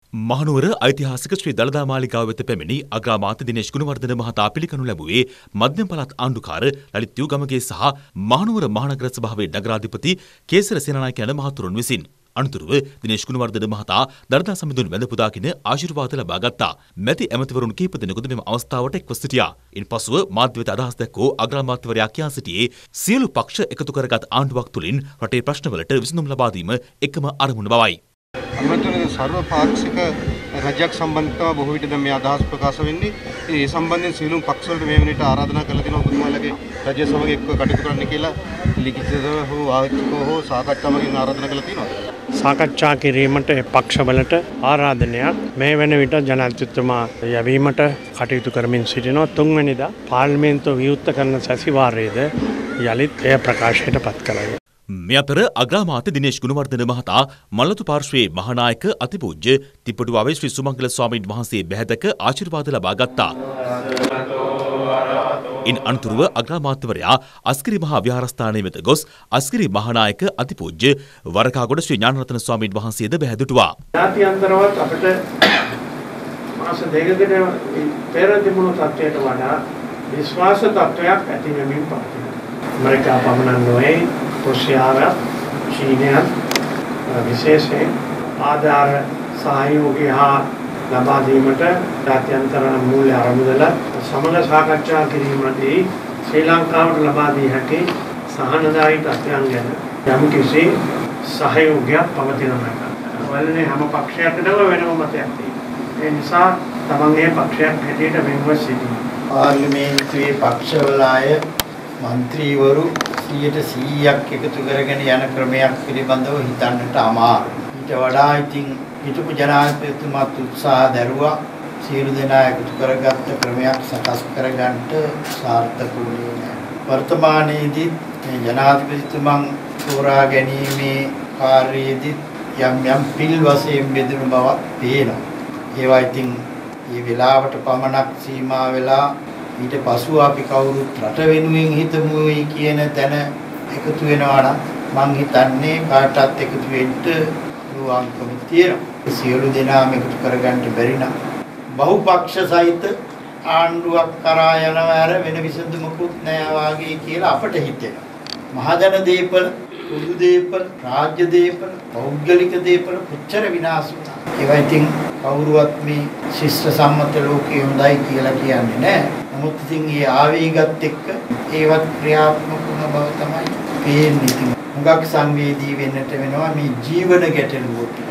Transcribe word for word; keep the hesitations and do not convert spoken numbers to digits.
මහනුවර ඓතිහාසික ශ්‍රී දළදා මාලිගාව වෙත පැමිණි අග්‍රාමාත්‍ය දිනේෂ් ගුණවර්ධන මහතා පිළිගනු ලැබුවේ මධ්‍යම පළාත් ආණ්ඩුකාර ලලිත් යුගමගේ සහ මහනුවර මහනගර සභාවේ නගරාධිපති කේසර සේනානායක යන මහතුරුන් විසින්. අනතුරුව දිනේෂ් ගුණවර්ධන මහතා දළදා සමිඳුන් වැඳ පුදාගෙන ආශිර්වාද ලබා ගත්තා. මැති ඇමතිවරුන් කිහිප දෙනෙකුද මෙම අවස්ථාවට එක්ව සිටියා. ඉන්පසුව මාධ්‍ය වෙත අදහස් දැක්වූ අග්‍රාමාත්‍යවරයා කියා සිටියේ සියලු පක්ෂ එකතු කරගත් ආණ්ඩුවක් තුළින් රටේ ප්‍රශ්නවලට විසඳුම් ලබා දීම එකම අරමුණ බවයි. අමතන සර්වපාක්ෂික රජයක් සම්බන්ධව බොහෝ විට දැන් මේ අදහස් ප්‍රකාශ වෙන්නේ ඒ සම්බන්ධයෙන් සියලුම පක්ෂ වලට මේ වෙනට ආරාධනා කරලා තිනවා ඔබතුමාලගේ රජය සමග එක්ව කටයුතු කරන්න කියලා ලිඛිතව හෝ වාචිකව හෝ සාකච්ඡාවකින් ආරාධනා කරලා තිනවා. සාකච්ඡා කිරීමට පක්ෂවලට ආරාධනයක් මේ වෙන විට ජනාධිපතිතුමා යැවීමට කටයුතු කරමින් සිටිනවා. තුන්වෙනිදා පාර්ලිමේන්තුව විවෘත කරන සැසිවාරයේද යලිත් එය ප්‍රකාශයට පත් කළා. මේ අතර අග්‍රාමාත්‍ය දිනේෂ් ගුණවර්ධන මහතා මල්ලතු පාර්ශ්වයේ මහානායක අතිපූජ්‍ය තිප්පටුවාවේ ශ්‍රී සුමංගල ස්වාමීන් වහන්සේ බැහැදක ආශිර්වාද ලබා ගත්තා. ඉන් අනතුරුව අග්‍රාමාත්‍යවරයා අස්කිරි මහා විහාරස්ථානයේ වෙත ගොස් අස්කිරි මහානායක අතිපූජ්‍ය වරකාගොඩ ශ්‍රී ඥානරත්න ස්වාමීන් වහන්සේද බැහැදුටුවා. ජාත්‍යන්තරවත් අපිට මාස දෙකකට පෙර තිබුණු තත්ත්වයට වඩා විශ්වාස තත්ත්වයක් ඇති වෙමින් පවතිනවා. ඇමරිකාව පමණ නොවේ රුසියාව චීනය විශේෂයෙන් ආධාර සහයෝගය හා ලබා දීමට ජාත්‍යන්තර මූල්‍ය අරමුදල සමග සාකච්ඡා කිරීමේදී ශ්‍රී ලංකාවට ලබා දී හැකි සහනදායී තත්ත්වයන් ගැන යම් කිසි සහයෝගයක් පවතිනවා. වලනේ හැම පක්ෂයකටම වෙනම මතයක් තියෙනවා. ඒ නිසා තමන්ගේ පක්ෂයක් හැටියට වෙනව සිටිනවා. පාර්ලිමේන්තුවේ පක්ෂවල අය මන්ත්‍රීවරු සියයට සීයක් එකතු කරගෙන යන ක්‍රමයක් පිළිබඳව හිතන්නට අමාරුයි. ඊට වඩා ඉතින් හිටපු ජනාධිපතිතුමාත් උත්සාහ දැරුවා සියලු දෙනා එකතු කරගත්ත ක්‍රමයක් සකස් කරගන්නට සාර්ථක වුණේ නැහැ. වර්තමානයේදී මේ ජනාධිපතිතුමන් තෝරා ගැනීමේ කාර්යයේදී යම් යම් පිල් වශයෙන් බෙදුණු බවක් පේනවා. ඒවා ඉතින් මේ වෙලාවට පමණක් සීමා වෙලා ඊට පසුව අපි කවුරුත් රට වෙනුවෙන් හිතමුයි කියන තැන එකතු වෙනවා නම් මං හිතන්නේ කාටවත් එකතු වෙන්න පුළුවන්කම තියෙනවා. සියලු දෙනාම එකතු කරගන්න බැරි නම් බහුපක්ෂ සහිත ආණ්ඩුවක් කරා යනවා අර වෙන විසඳුමකුත් නෑ වාගේ කියලා අපට හිතෙනවා. මහජන දීපල, පොදු දීපල, රාජ්‍ය දීපල, පෞද්ගලික දීපල කොච්චර විනාශ වුණා. ඒවා ඉතින් කවුරුවත් මේ ශිෂ්ට සම්මත ලෝකයේ හොඳයි කියලා කියන්නේ නෑ. නමුත් ඉතින් ඒ ආවේගات එක්ක ඒවත් ක්‍රියාත්මක වුණ බව තමයි පේන්නේ. හුඟක් සංවේදී වෙන්නට වෙනවා මේ ජීවන ගැටලුවට.